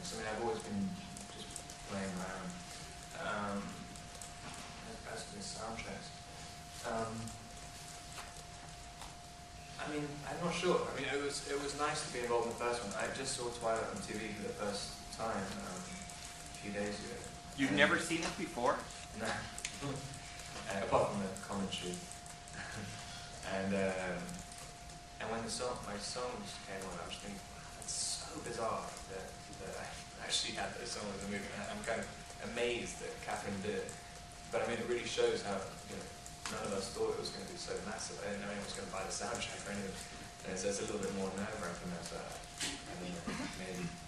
things. I mean, I've always been just playing around. As for the soundtracks, I mean, I'm not sure. I mean, it was nice to be involved in the first one. I just saw Twilight on TV for the first time a few days ago. You've never seen it before? No. Apart from the commentary. and when my songs came on, I was thinking, wow, that's so bizarre that I actually had those songs in the movie. I'm kind of amazed that Catherine did it. But I mean, it really shows how, you know, none of us thought it was going to be so massive. I didn't know anyone was going to buy the soundtrack or anything. And so it's a little bit more nerve-wracking than that. I don't know, maybe.